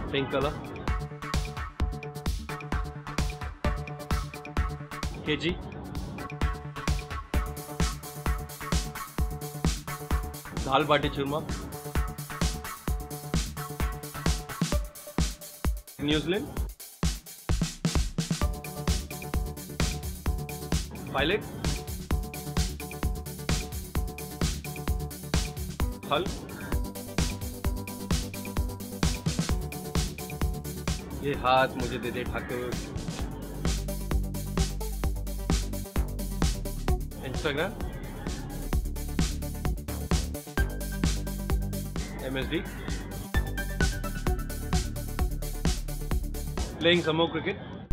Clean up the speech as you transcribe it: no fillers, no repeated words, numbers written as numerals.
Pink color. KG. Dal baati churma. New Zealand. Pilot. हल. ये हाथ मुझे दे दे ठाके हुए. Instagram. MSD. Playing some more cricket.